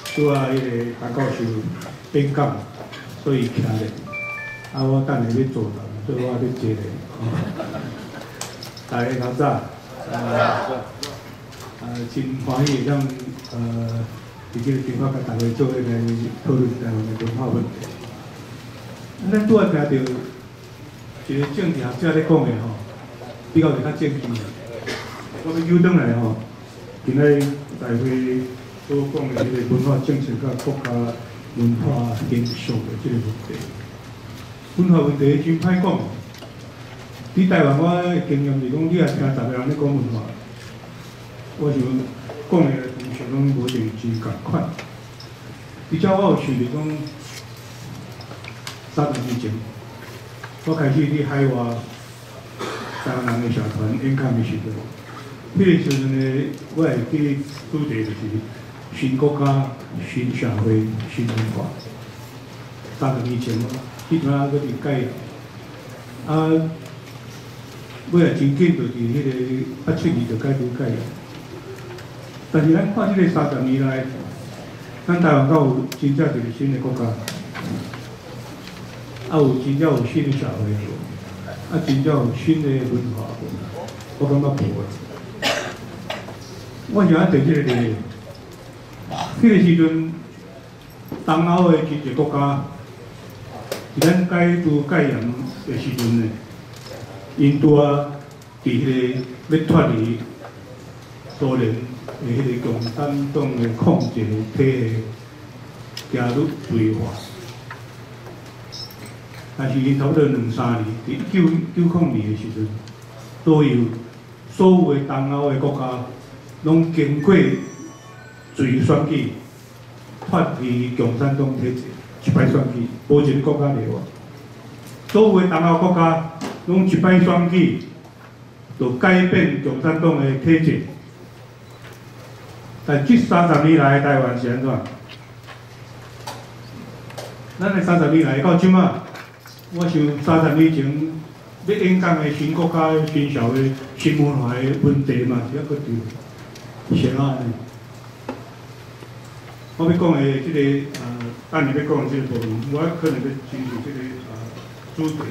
拄啊，迄个陈教授演讲，所以徛咧。啊，我等下要做人，所以我要坐咧。大家较早，真欢喜让伫这个地方甲大家做伙来讨论台湾的文化问题。咱拄啊听到一个政治学者咧讲的吼，比较是较正经的。我要扭转来吼，今仔大会所讲的迄个文化政策甲国家文化延续的这个问题。文化问题真歹讲。伫台湾，我的经验是讲，你也听逐个人咧讲文化，我想讲的方向拢无一定真共款。而且我有想着讲，3年前，我开始伫海外台湾人的社团演讲的时阵，迄个时阵呢，我会记主题就是新国家、新社会、新文化。3年前，迄阵啊，搁伫改啊。尾也真紧，就是迄个87年就改了。但是咱看即个30年来，咱台湾敢有真正一个新的国家，有真正有新的社会，真正有新的文化，我感觉无诶。我想要提这个例，迄个时阵，东欧的真侪国家，伫咱解除戒严的时阵呢。因拄啊，伫迄个要脱离苏联的迄个共产党的控制体系，加入对话。但是因差不多2、3年，伫1992的时阵，左右所有的东欧的国家，拢经过自由选举，脱离共产党体制，一摆选举，无一个国家例外。所有的东欧国家。拢一摆选举，就改变共产党的体制。但这30年来，台湾是安怎？咱的30年来到即马，我想30年前要演讲的新国家、新社会、新文化的问题嘛，是抑搁对，是安尼。我要讲的即个等下要讲的即个部分，我可能要进入即个主题。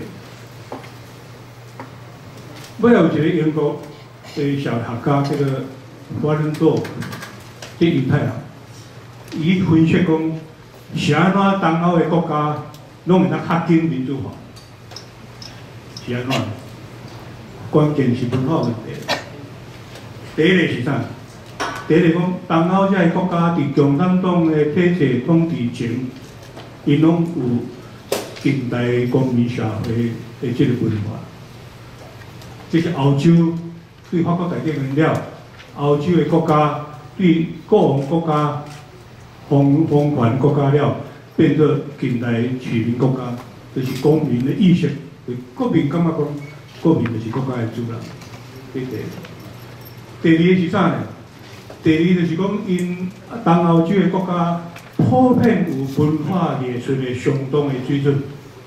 尾有一个英国的小学家，这个华伦多，这犹太人，伊分析讲，是安怎东欧的国家拢会当较紧民主化？是安怎？关键是文化问题。第一个是啥？第一个讲，东欧这个国家伫共产党的体制统治前，因拢有近代公民社会的这个文化。这是欧洲对法国大革命了，欧洲的国家对各方国家、封权国家了，变做近代市民国家，就是公民的意识。国民感觉讲，国民就是国家的主人。这第二个是啥呢？第二就是讲，因东欧洲的国家普遍有文化艺术的相当的水准。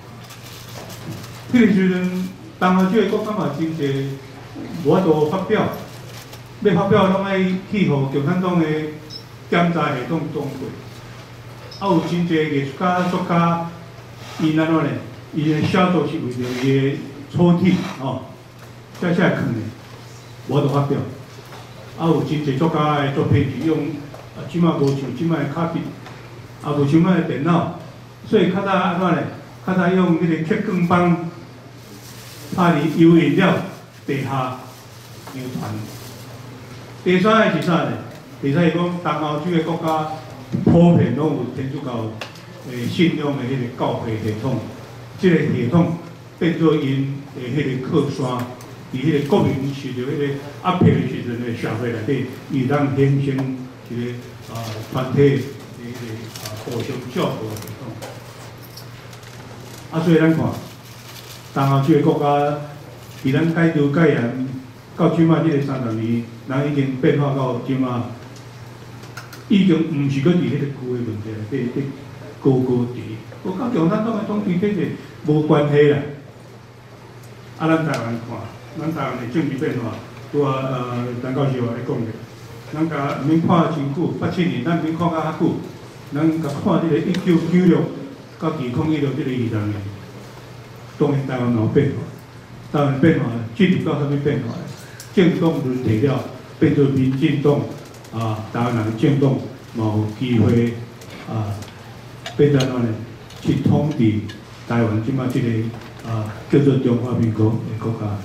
迄个时阵。东欧这个国家嘛，真侪无法度发表，要发表拢爱去互共产党的检查系统通过。有真侪艺术家、作家，因安怎呢？伊的写作是为着伊的初体写来藏的，无法度发表。有真侪作家的作品是用即马无像即马的卡笔，无像摆的电脑，所以较早安怎呢？较早用迄个刻光板。油印了地下流传。第三个是啥呢？第三个讲东欧这个国家普遍拢有天主教信仰的迄个教会系统，这个系统变做因的迄个靠山，伫迄个国民受着迄个压迫的时阵的社会内底，伊当形成一个团体的迄个互相照顾的系统。所以咱看。东欧这个国家，伫咱解除戒严到即马这个30年，人已经变化到即马，已经毋是搁伫迄个旧的问题内底高伫，我甲共产党的统治体制无关系啦。咱台湾看，咱台湾的政治变化，拄陈教授也咧讲的，咱甲毋免看真久，87年咱免看甲较久， 咱甲看即个1996到2016即个20年，当然台湾有变化，台湾变化进入到啥物变化？政党轮替了，变做民进党台湾人政党嘛有机会变成安尼去统治台湾即马即个叫做中华民国的国家。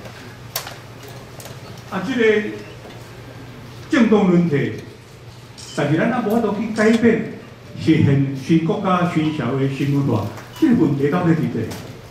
即个政党轮替，但是咱也无法度去改变实现新国家、新社会、新文化，这个问题到底伫伫？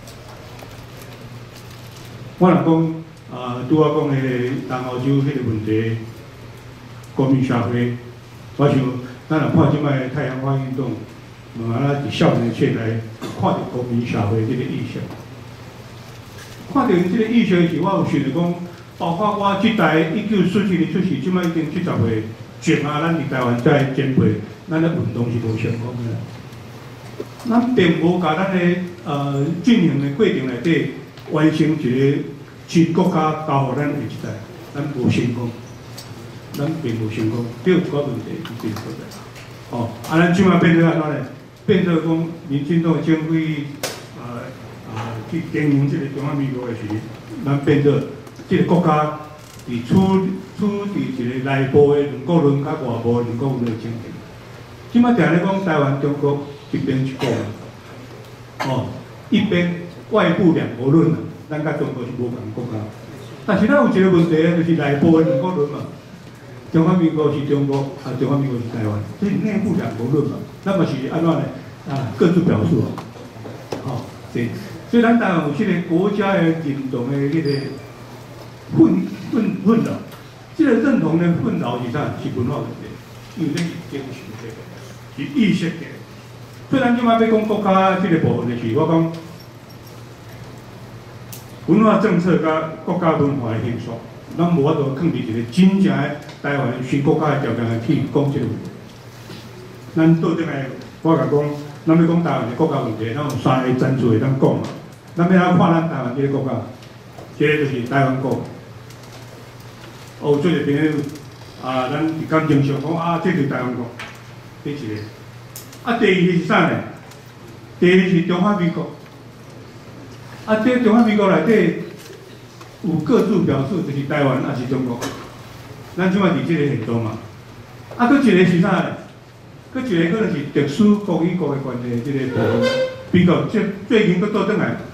我若讲拄我讲迄个东澳洲迄个问题，国民社会，我想咱若看即摆太阳花运动，伫少年时代看到国民社会这个意识，看到这个意识时，我有想着讲，包括我这代1947年出世，即摆已经70岁前咱伫台湾才前辈，咱的运动是无成功的。咱并无甲咱的进行的过程内底完成一个新国家交互咱下一代，咱无成功，咱并无成功，这有一个问题是真实的。咱即摆变做安怎呢？变做讲民进党政府去经营这个中华民国的时，咱变做这个国家伫处伫一个内部的两国论甲外部两国论的情形。即摆定咧讲台湾、中国一边一国一边外部两国论啊，咱甲中国是无共国家。但是咱有一个问题咧，就是内部的两国论嘛。中华民国是中国，中华民国是台湾，这是内部两国论嘛。那么是安怎呢？各自表述对。所以咱台湾有这个国家的认同的迄个混淆，这个认同的混淆是啥？是文化问题，因为这是精神的，是意识的。所以咱即摆要讲国家这个部分的是，我讲文化政策甲国家文化的形塑，咱无法度放伫一个真正的台湾新国家的条件去讲这个问题。咱倒转来，我甲讲，咱要讲台湾的国家问题，咱有3个战术会当讲嘛。咱要安看咱台湾这个国家，这个就是台湾国。有做一朋友咱伫感情上讲这就是台湾国，这一个。第二个是啥呢？第二是中华民国。这中华民国内底有各自表述，就是台湾还是中国。咱即摆伫即个现状嘛。佫一个是啥呢？佫一个可能是特殊国与国的关系，即个部分。比较最近佫倒转来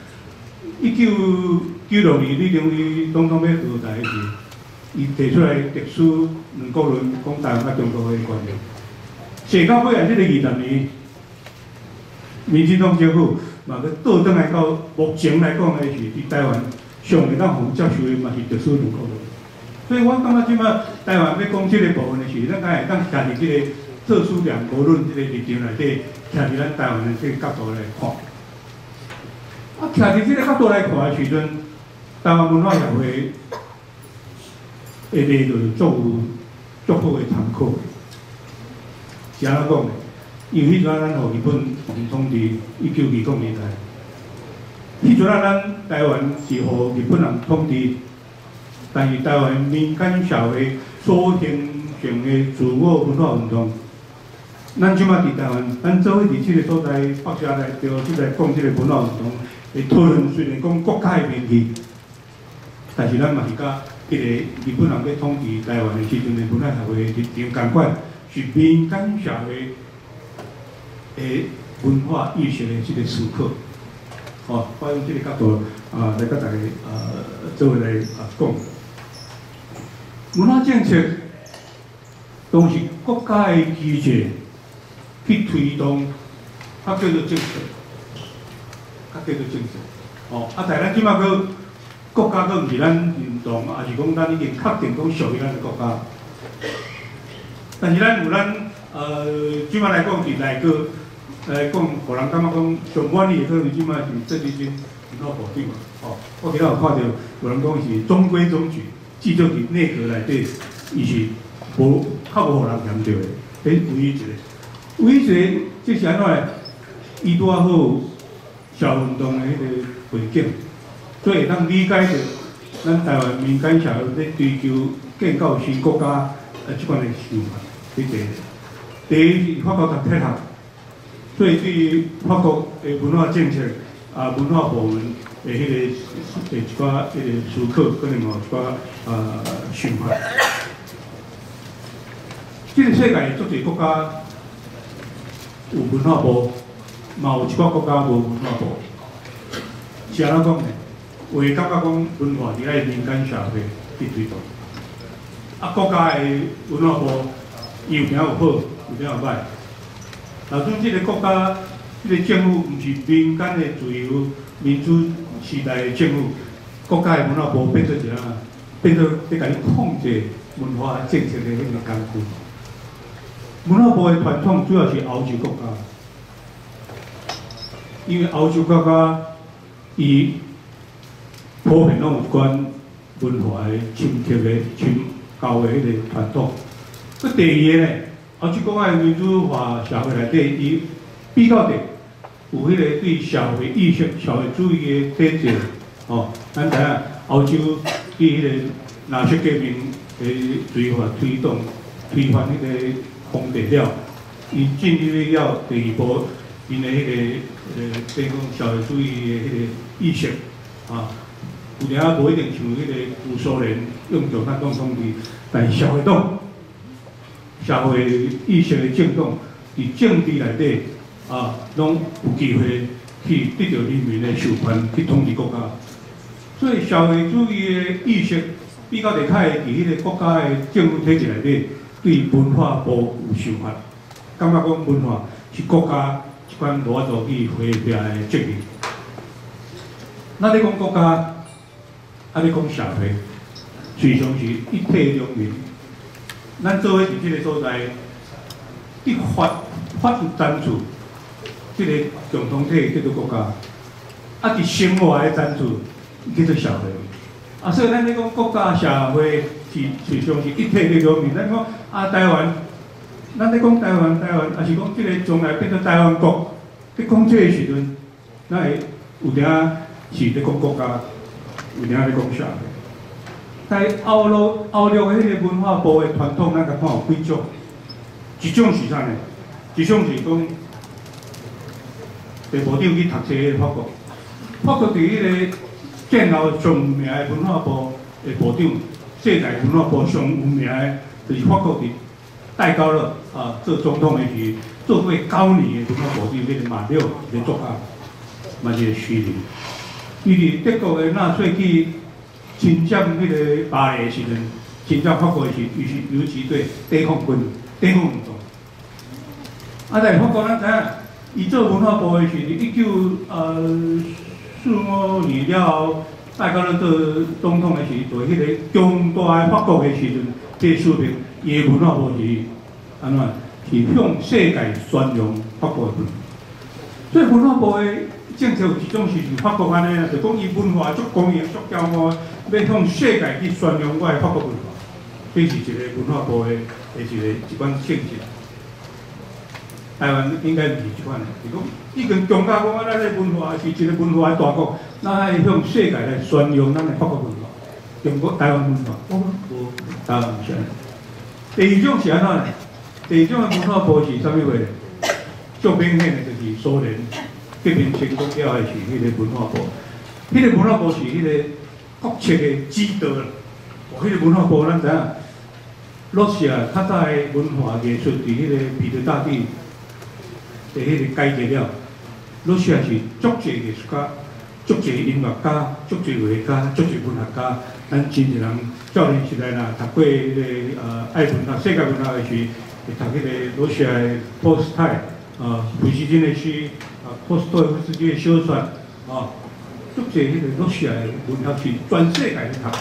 ，1996年李登辉总统要下台时，伊提出来特殊两国论，讲台湾甲中国的关系。写到尾啊，即个20年，民进党政府嘛，佮倒转来到目前来讲的是，伫台湾上会当互接受的嘛是特殊两国论。所以我感觉即摆台湾要讲即个部分的时，咱敢会当徛伫即个特殊两国论即个立场内底，徛伫咱台湾的这个角度来看。徛伫即个角度来看的时阵，台湾文化协会下底就是足好的参考。是安怎讲的？因为迄阵咱互日本统治1920年代，迄阵咱台湾是互日本人统治，但是台湾民间社会所形成的自我文化运动，咱即摆伫台湾，咱做伙伫即个所在北社内底，即个讲即个文化运动的讨论，虽然讲国家的名义，但是咱嘛是甲迄个日本人要统治台湾的时阵的文化协会立场共款。是民间社会的文化意识的这个思考，我用这个角度来甲大家做来讲。文化政策都是国家的机制去推动，叫做政策，叫做政策。但咱即马个国家都毋是咱认同，也是讲咱已经确定讲属于咱的国家。但是咱有即摆来讲伫内阁来讲，互人感觉讲上满意的可能即摆是郑丽君文化部长嘛。我今仔有看到有人讲是中规中矩，至少伫内阁内底，伊是较无互人嫌着的。唯一一个，这是安怎呢？伊拄啊好社运动的迄个背景，所以会当理解着咱台湾民间社会咧追求建构新国家即款的想法。第一， 第一，法国读铁学，所以对于法国的文化政策文化部门的迄个一寡迄个思考，可能有一寡想法。这个世界足侪国家有文化部，嘛有一寡国家无文化部。是安怎讲呢？话感觉讲文化伫咧民间社会去推动，国家的文化部有影有好，有影有歹。若阵即个国家，即个政府毋是民间的自由民主时代的政府，国家的文化部变做一啊，变做咧甲你控制文化政策的迄个工具。文化部的传统主要是欧洲国家，因为欧洲国家伊普遍拢有关文化的侵袭的、教的迄个传统。佮第二个呢，欧洲国家的民主化社会内底，伊比较的有迄个对社会意识、社会主义的体制。咱知影欧洲对迄个纳粹革命的罪法推翻迄个皇帝了，伊进入了第二步，因的迄个即讲社会主义的迄个意识有点无一定像迄个旧苏联用共产党统治，但是社会党、社会意识的政党，伫政治内底拢有机会去得到人民的授权去统治国家。所以社会主义的意识比较厉害，伫迄个国家的政府体制内底，对文化部有想法，感觉讲文化是国家一款无法度去回避的责任。咱咧讲国家，咧讲社会，随常是一体两面。咱做伙伫即个所在，一法律赞助即个共同体叫做国家，伫生活的赞助叫做社会。所以咱咧讲国家社会是随常是一体的两面。咱讲台湾，咱咧讲台湾，也是讲即个将来变做台湾国。咧讲即个时阵，咱会有点是咧讲国家，有点咧讲社会。但欧陆的迄个文化部的传统，咱甲看有几种。一种是啥呢？一种是讲，地部长去读册的法国，法国伫迄个建校上有名的文化部的部长，世界文化部上有名的，就是法国伫戴高乐做总统的时，做过9年的文化部长，迄个马六一个作家，嘛一个诗人。伊伫德国的纳粹去侵占迄个巴黎的时阵，侵占法国的时，尤其对抵抗运动。但是法国咱知影，伊做文化部的时，1945年了后，戴高乐做总统的时，做迄个强大的法国的时阵，这说明伊的文化部是安怎？是向世界宣扬法国的文化。所以文化部的政策有一种是法国安尼，就讲伊文化足公益、足骄傲，要向世界去宣扬我的法国文化。这是一个文化部的一款性质。台湾应该毋是即款的，是讲已经强加讲咱的文化是一个文化的大国，咱爱向世界来宣扬咱的法国文化，中国台湾文化，无台湾唔是安尼。第二种是安怎呢？第二种的文化部是啥物货呢？最明显的就是苏联革命成功了的是迄个文化部，迄个文化部是迄个国策的指导啦。迄个文化部咱知影，罗西亚较早的文化艺术伫迄个彼得大帝的迄个改革了，罗西亚是足侪艺术家、足侪音乐家、足侪画家、足侪文学家。咱真侪人少年时代啦，读过迄个爱文学、世界文学的时，会读迄个罗西亚的波斯泰、费希金的诗、托斯托耶夫斯基的小说，足侪迄个罗西亚的文学是全世界去读。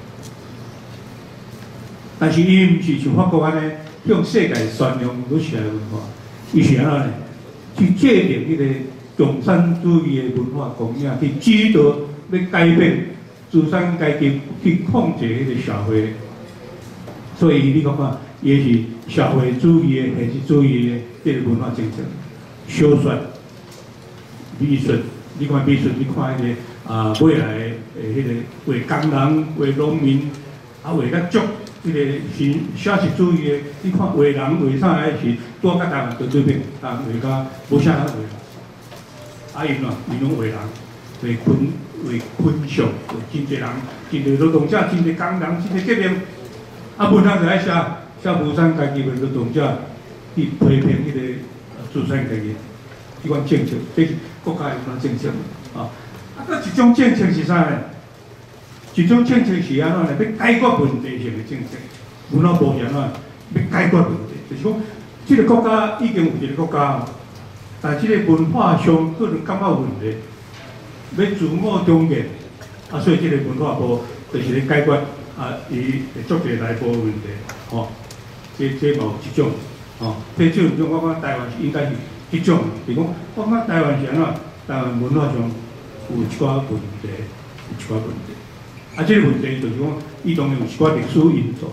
但是伊毋是像法国安尼向世界宣扬罗西亚的文化，伊是安怎呢？去界定迄个共产主义的文化供应，去指导要改变资产阶级去控制迄个社会。所以你看看，伊是社会主义的、现实主义的这个文化政策。小说、美术，你看美术，你看迄个未来的迄个画工人、画农民，画甲足迄个写实主义的，你看画人画啥个是多甲台湾做对比，台湾画家无啥人画啦，因拢画人，画昆象，真侪人，真侪劳动者，真侪工人，真侪革命，文人就爱写无产阶级的劳动者去批评迄个资产阶级，即款政策，这是国家有款政策啊。搁一种政策是啥呢？一种政策是安怎呢？要解决问题性的政策。文化部是安怎？要解决问题，就是讲，即个国家已经有一个国家，但即个文化上可能感觉有问题，要自我中建，所以即个文化部就是咧解决伊会做一个内部问题，这某一种，这种我讲台湾是应该是一种，就是讲我讲台湾是安怎？台湾文化上有一寡问题，有一寡问题。这个问题就是讲，伊当然有一寡历史因素，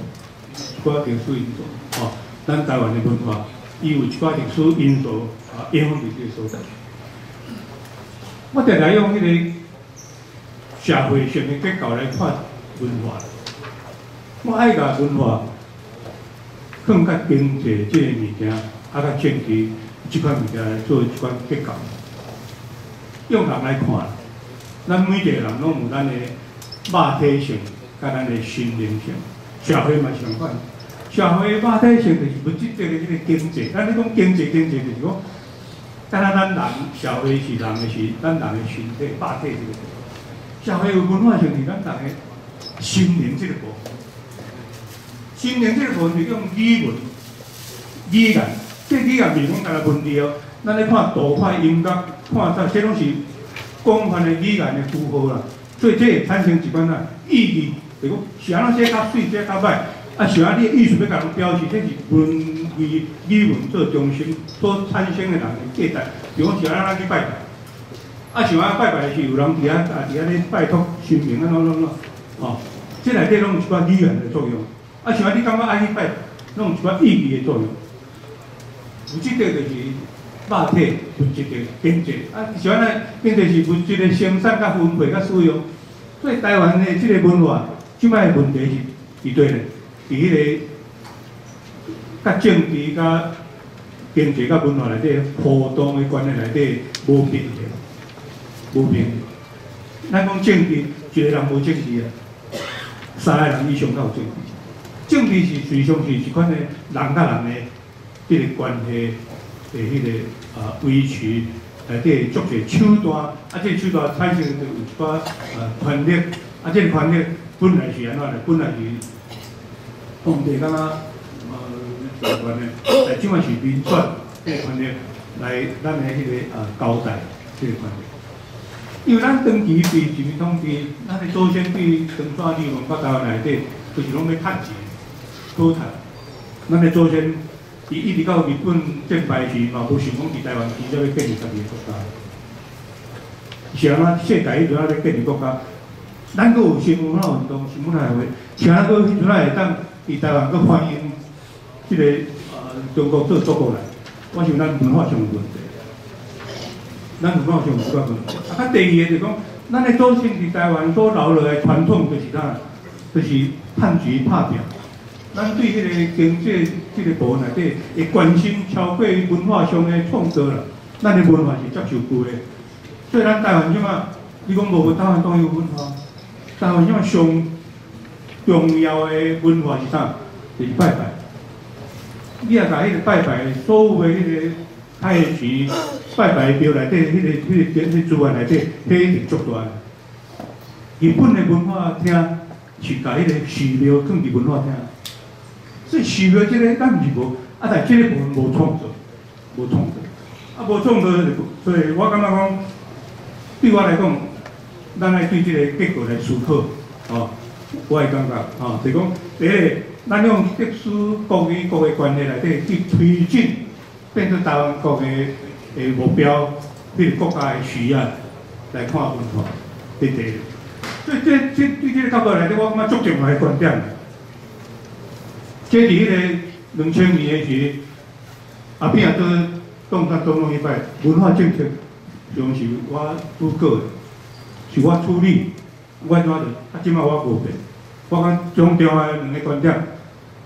咱台湾的文化，伊有一寡历史因素影响伫这个所在。我定来用迄个社会性的结构来看文化，我爱甲文化放甲经济这个物件，甲政治这款物件来做一款结构。用人来看，咱每一个人拢有咱的肉体性，甲咱的心灵性。社会嘛是相反，社会肉体性就是物质的迄个经济。咱咧讲经济就是讲，敢若咱人社会是人的是咱人的身体、肉体这个部分。社会有文化性是咱人的心灵这个部分。心灵这个部分是用语文、语言，这语言袂讲单个文字哦。咱咧看图画、音乐。看啥，这拢是广泛的语言的符号啦，所以这会产生一款意义，就是讲是安怎写较水，写较歹，是安你的意思要甲人表示，这是文语语文做中心所产生的人的价值。比如讲是安怎去拜拜，像安拜拜是有人伫遐咧拜托神明怎，这内底拢有一寡语言的作用。像安你感觉爱去拜，拢有一寡意义的作用。有即个就是。肉体、物质的经济，是安尼，经济是物质的生产、甲分配、甲使用。所以台湾的即个文化，即摆的问题是伫对咧，伫迄个甲政治、甲经济、甲文化内底互动的关系内底无平衡，无平衡。咱讲政治，一个人无政治啊，三个人以上才有政治。政治是随上是一款的人甲人的即个关系。迄个维持内底足侪手段，这手段产生就有一寡权力，这个权力本来是安怎呢？本来是皇帝敢若权的，即摆是民选这个权力来咱的迄个交代这个权力。因为咱长期对人民统治，咱的祖先对长沙理文化台湾内底，就是拢要趁钱，讨趁，咱的祖先。一直到日本战败时嘛，无想讲伫台湾至少要建立家己的国家。是安怎？世界迄阵仔要建立国家，咱阁有新文化运动、新文化会，是安怎？迄阵仔会当伫台湾阁欢迎即个中国做祖国来？我想咱文化上有问题，咱文化上有即个问题。较第二个就是讲，咱的祖先伫台湾所留落来传统就是啥？就是趁钱拍拼。咱对迄个经济这个部分内底会关心超过文化上的创造啦，咱的文化是接受过的。所以咱台湾怎啊？你讲无台湾当然有文化，台湾怎啊上重要的文化是啥？就是拜拜。你也甲迄个拜拜所有的迄个海钱拜拜庙内底迄个资源内底，迄是足大。日本的文化厅是甲迄个寺庙放伫文化厅。所以寺庙这个咱毋是无，但这个部分无创造，无创造，无创造，所以我感觉讲，对我来讲，咱爱对这个结构来思考，我会感觉，就是讲，第一，咱用特殊国与国的关系内底去推进，变成台湾国的目标，对国家的需要来看文化，对。所以对这个角度来讲，我感觉足重要的观点。这伫迄个2000年的时，阿扁也做党总统迄摆文化政策，上是我主导的，是我处理，我怎着？即摆我无变，我讲中央的两个观点，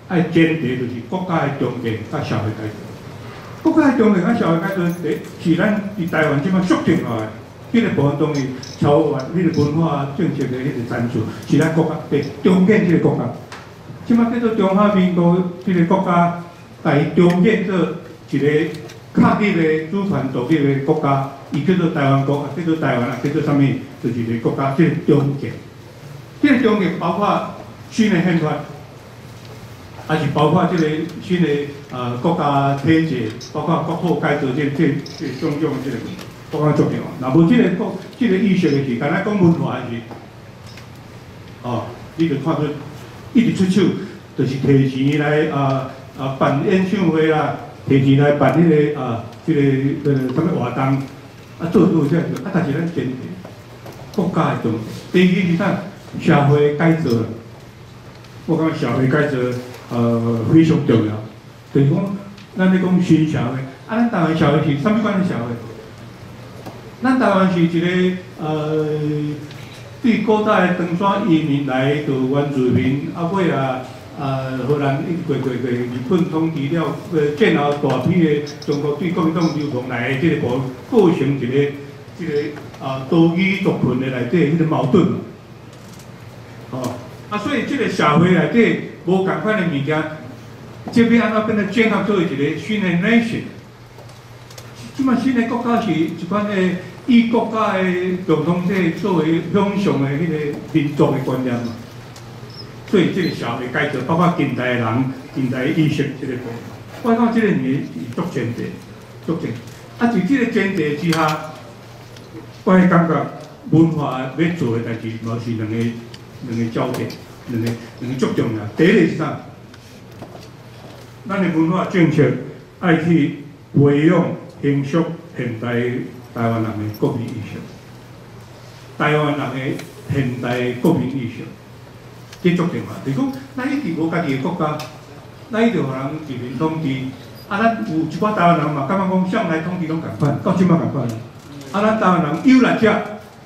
爱前提就是国家的中建甲社会改革。国家的中建甲社会改革，是咱伫台湾即摆缩定下来，迄个部分当然超越迄个文化政策的迄个赞助，是咱国家的中建即个国家。即摆叫做中华民国即个国家，来中建做一个确立的主权独立的国家，伊叫做台湾国，叫做台湾啊，叫做啥物？就是一个国家，即个中建。即个中建包括新的宪法。还是包括这个新的国家体制，包括国土改造这种种这个国家重要。若无这个意识的是，敢若讲文化的是，你就看出一直出手，就是提钱来办演唱会啦，提钱来办迄个这个什么活动，做这样子，但是咱坚持国家的重视。第二是啥？社会改造，我感觉社会改造。非常重要，就是讲，咱咧讲新社会，咱台湾社会是啥物款的社会？咱台湾是一个对古代长山移民来到原住民，尾荷兰过日本统治了，建后大批的中国对国民党流亡来的这个部分，构成一个多语族群的内底迄个矛盾嘛，所以这个社会内底。无共款的物件，这边安怎变成整合做一个新的 nation？ 即摆新的国家是一款的以国家的共同体作为向上的迄个民族的观念嘛。所以这个社会改造，包括近代的人、近代的意识这个部分，我讲这个年是足前提，足前。在这个前提之下，我会感觉文化要做的代志，嘛是两个焦点。两个足重要。第一个是啥？咱的文化政策爱去培养形塑现代台湾人的国民意识，台湾人的现代国民意识，这足重要。就是讲，咱一直无家己的国家，咱一直互人殖民统治。咱有一寡台湾人嘛，感觉讲向来统治拢共款，到即摆共款。咱台湾人有力者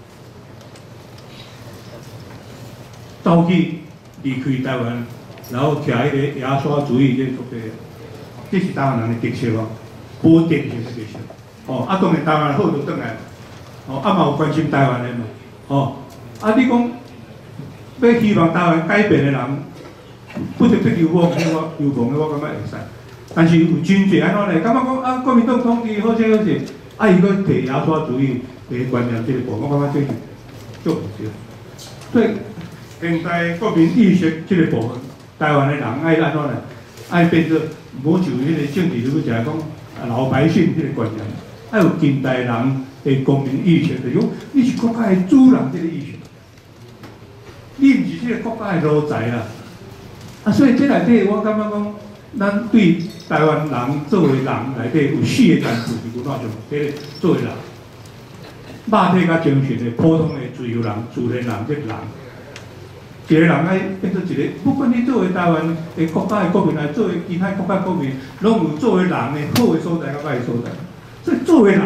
走去。离开台湾，然后徛迄个亚沙主义这个土地，这是台湾人的特色哦，无典型的特色。当然台湾好就转来，嘛有关心台湾的嘛，你讲要希望台湾改变的人，不得要流亡的我感觉会使。但是有真济安怎咧？感觉讲国民党统治好势，伊搁摕亚沙主义的观念这个部分，我感觉这是足唔对。所以。现代国民意识这个部分，台湾的人爱安怎呢？爱变做无像迄个政治人物就来讲老百姓这个观念，爱有近代人的公民意识，就是讲你是国家的主人这个意识，你毋是这个国家的奴才啦。所以这内底我感觉讲，咱对台湾人作为人内底有四个单词是有哪种？第一，作为人，肉体甲精神的普通的自由人、自然人这个人。一个人爱变做一个，不管你作为台湾的国家的国民，来作为其他国家国民，拢有作为人的好的所在甲歹的所在。所以作为人，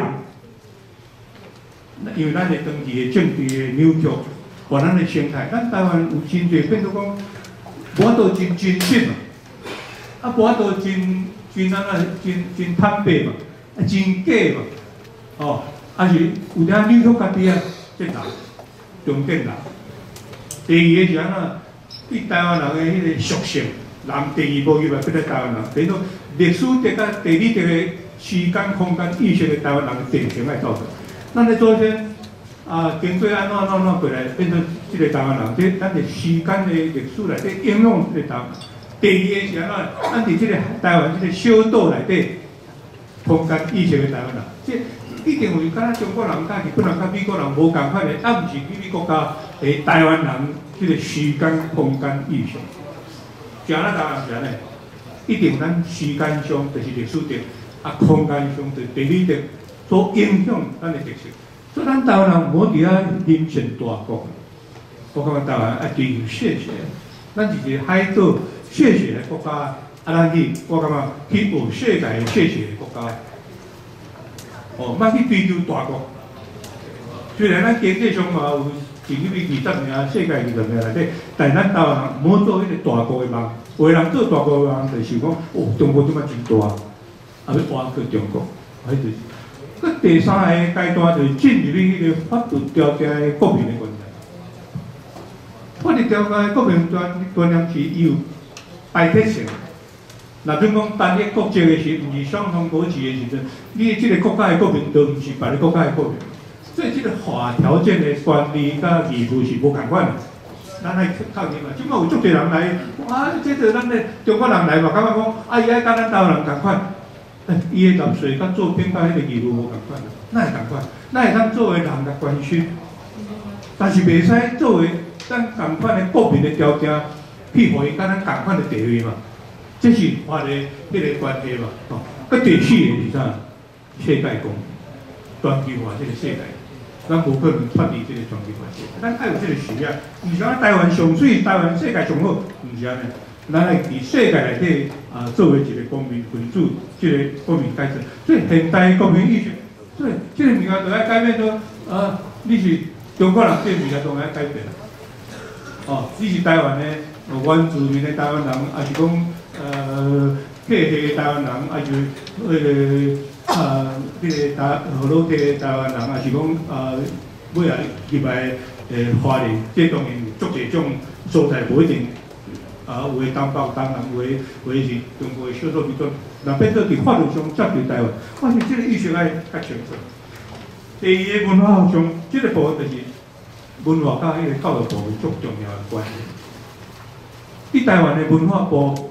因为咱的长期的政治的扭曲，和咱的生态，咱台湾有真侪变做讲，无法度真实嘛，无法度真真坦白嘛，真假嘛，是有点扭曲家己啊，这人重点人。第二个是安怎？对台湾人的迄个属性，人第二步入来，变做台湾人。等于说历史得甲地理得个时间、空间意识的台湾人的典型来造成。咱咧做些经过安怎过来，变成即个台湾人。这咱的时间的历史内底应用即个台湾。第二个是安怎？咱伫即个台湾即个小岛内底，空间意识的台湾人。即一定有敢若中国人、甲日本人、甲美国人无共款的，毋是比美国家的台湾人即个时间、空间意识。像咱台湾人是安尼，一定咱时间上就是历史的，空间上就是地理的所影响咱的特色。所以咱台湾人无伫遐形成大国，我感觉台湾爱追求谢谢，咱是一个海岛谢谢的国家，咱去我感觉去学世界的谢谢的国家。莫去追求大国。虽然咱经济上嘛有前几20名世界20名内底，但咱台湾人莫做迄个大国的梦。 有个人做大国人，就是讲，哦，中国即摆真大，啊要挖去中国，迄就是。佮第三个阶段就是进入迄个法律调查的国民的观念。法律调查的国民观念是有排他性。若准讲单一国籍的时，毋是双重国籍的时阵，你即个国家的国民，就毋是别个国家的国民。所以即个法条件的权利甲义务是无共款的。咱来靠近嘛，即摆有足侪人来，啊，即个咱咧中国人来嘛，感觉讲，啊，伊爱甲咱台湾人共款。伊的纳税甲做兵甲迄个义务无共款，哪会共款？咱会当作为人来关心，但是袂使作为咱共款的国民的调查，去互伊甲咱共款的地位嘛。这是法的迄个关系嘛。哦，佮第四个是啥？世界公全球化这个世界，咱无可能脱离这个全球化世界。咱爱有这个需要，毋是讲台湾上水，台湾世界上好，毋是安尼。咱来伫世界内底作为一个公民民主，一个公民改革，所以现代公民意识，所以这个物件就要改变到你是中国人，这个物件都要改变啦。哦，你是台湾的原住民的台湾人，还是讲客家的台湾人，还是迄个河洛地的台湾人，还是讲尾来入来华人，这当然足侪种所在无一定。有诶东北、东南，有诶是中国诶少数民族，若变做伫法律上接对台湾，我想即个意识爱较清楚。第二个文化上，即个部分就是文化甲迄个教育部足重要诶关系。伫台湾诶文化部，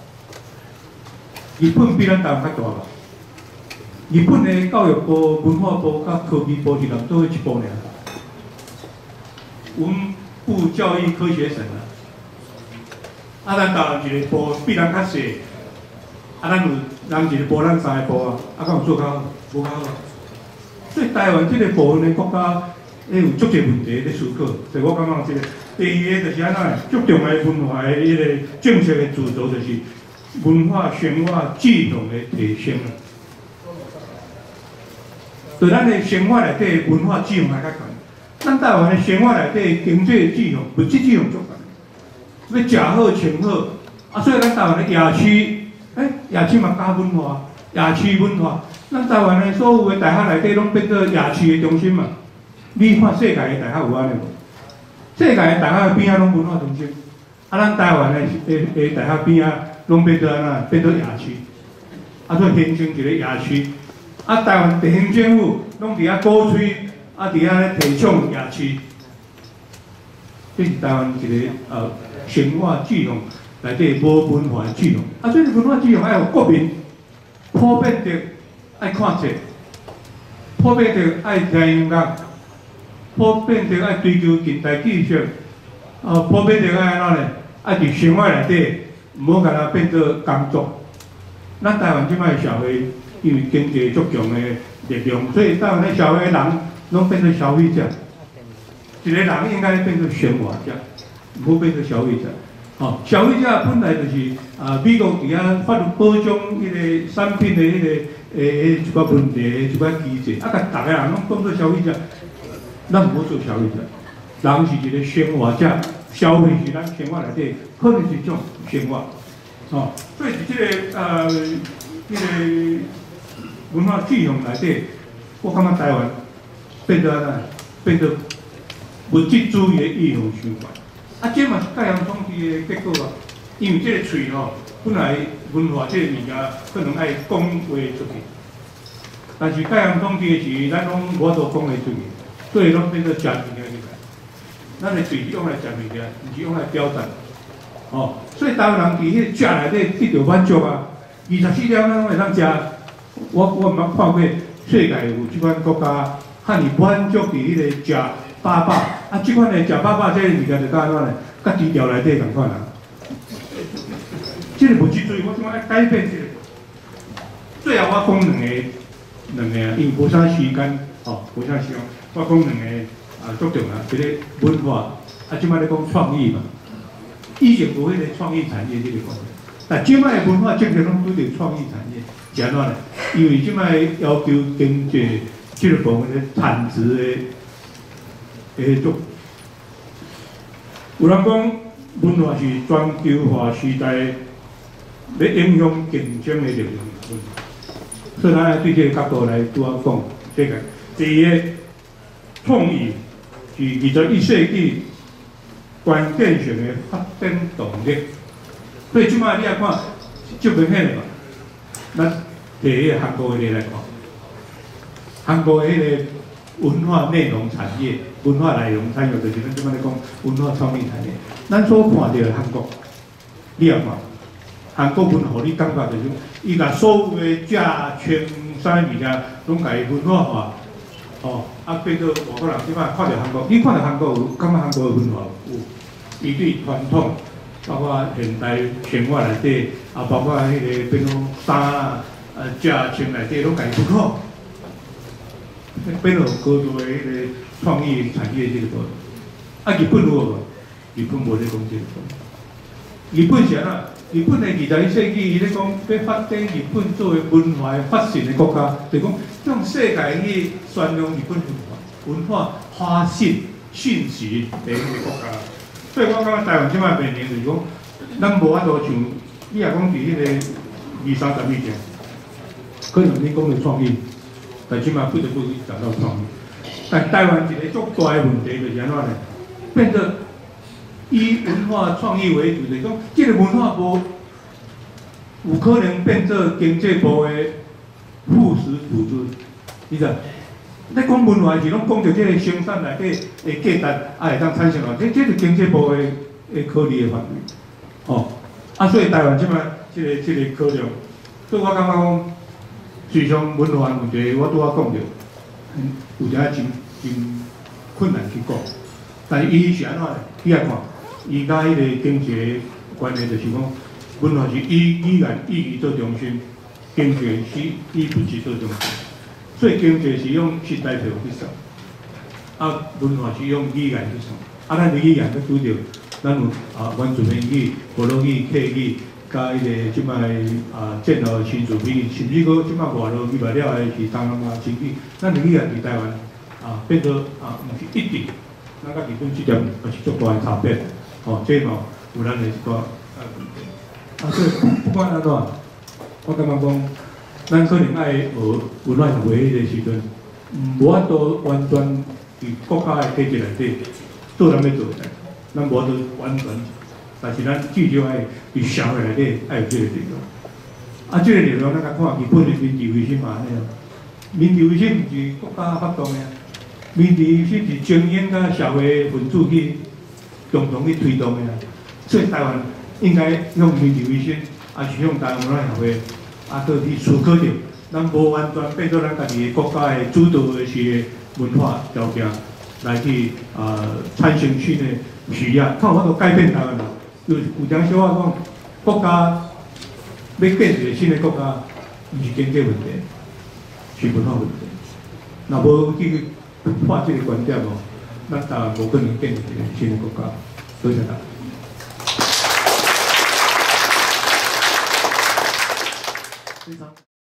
日本比咱台湾较大吧？日本诶教育部、文化部甲科技部是人做伙一部尔。文部教育科学省啊。咱台湾一个部比咱较细，咱有人一个部，咱三个部啊，敢有做较好？无较好。所以台湾即个部分的国家，有足侪问题咧思考。所以我感觉即个第二个就是安怎足重要文化的迄个政策的主轴，就是文化生活质量的提升。对咱的生活内底文化质量来较悬，咱台湾的生活内底经济质量、物质质量足悬。要食好穿好，所以咱台湾的夜市，夜市嘛加文化，夜市文化，咱台湾的所有的大学内底拢变做夜市的中心嘛。你看世界的大学有安尼无？世界的大学边仔拢文化中心，咱台湾的大学边仔拢变做安怎？变做夜市，所以形成一个夜市。台湾地方政府拢伫鼓吹，伫咧提倡夜市。这是台湾一个生活质量内底无文化的质量，所以文化质量爱有国民普遍的爱看册，普遍的爱听音乐，普遍的爱追求近代技术，普遍的爱安怎呢？爱伫生活内底，唔好甲它变做工作。咱台湾即摆社会因为经济足强的力量，所以台湾的社会人拢变做消费者。一个人应该变做生活者，唔好变做消费者。消费者本来就是美国伫遐法律保障迄个产品的迄个一寡问题、一寡机制，甲大家人拢当做消费者，咱唔好做消费者。人是一个生活者，消费是咱生活内底可能是一种生活。所以伫即个迄个文化质量内底，我感觉台湾变做安怎？变做物质主义的异常循环，这嘛是介阳统治的结果啊。因为这个喙本来文化这个物件可能爱讲话出去，但是介阳统治的时，咱拢无法度讲话出去，所以拢变做食物件起来。咱的喙是用来食物件，毋是用来表达。所以台湾人伫迄个食内底得到满足啊。24点咱拢会当食，我毋捌看过世界有即款国家遐尼满足伫迄个食。饱饱，即款的食饱饱，这个物件就甲安怎呢？甲低调内底共款啊。这个物质主义，我想爱改变这个。最后我讲两个啊，因为无啥时间，无啥时间，我讲两个足重要，一个文化，即摆咧讲创意嘛。以前无迄个创意产业这个讲，但即摆的文化政策拢拄着创意产业，是安怎呢？因为即摆要求经济这个部分的产值的。有人讲， 文化是全球化时代要影响竞争的力量。所以，咱对这个角度来拄啊讲，这个第一个创意是21世纪关键性的发展动力。所以，即摆你来看，足明显的嘛。咱第一个韩国的来看，韩国的迄个文化内容产业、文化内容产业，就是咱即摆咧讲文化创意产业。咱所看到的韩国，你也看，韩国文化，你感觉就是，伊甲所有的食、穿、啥物件，拢甲伊文化化，哦，啊变做外国人即摆看到韩国，你看到韩国有感觉韩国的文化有，伊对传统，包括现代生活内底，啊包括迄个变做衫啊、食穿内底，拢甲伊不可，变做高度的迄个创意产业这个部分。啊，日本有无？日本无咧讲这个。日本是安怎？日本的21世纪，伊咧讲要发展日本作为文化发展的国家，就是讲向世界去宣扬日本文化发信讯息的一个国家。所以我感觉台湾即摆面临就是讲，咱无法度像你若讲伫迄个20-30年前，可能你讲的创意，但即摆不得不讲到创意。但台湾一个足大的问题就是安怎呢？变做以文化创意为主，就是讲，这个文化部有可能变做经济部的副食补助，你知？咱讲文化是拢讲到这个生产内底的价值，啊会当产生啊，这是经济部的考虑的范围。哦，啊，所以台湾即摆这个考量，所以我感觉讲，随上文化问题，我拄仔讲着，有一真困难去讲。但是伊是安怎呢？你来看，伊甲迄个经济关系就是讲，文化是以语言意义做中心，经济是以物质做中心。所以经济是用时代票去算，啊，文化是用语言去算。啊，咱的语言要拄着，咱有原住民语、部落语、客语，甲迄个即摆战后新住民，甚至个即摆外劳语来了的是东南亚新语，咱的语言伫台湾变做毋是一定。咱甲日本这点也是足大的差别，哦，这嘛有咱的一个所以不管安怎，我感觉讲，咱可能爱学文化协会迄个时阵，无法度完全伫国家的体制内底做咱要做的，咱无法度完全，但是咱至少爱伫社会内底爱有这个力量。啊，这个力量咱来看日本的民治维新嘛安尼啊，民治维新毋是国家发动的。民治维新是精英甲社会分子去共同去推动的啊，所以台湾应该用民治维新，也是用台湾文化协会，去思考着，咱无完全变做咱家己的国家的主导的是文化条件来去产生新的需要，看有法度改变台湾啦。有点小可讲，国家要建一个新的国家，毋是经济问题，是文化问题。若无去破这个观点哦，咱台湾无可能建立一个新的国家。多谢大家。非常。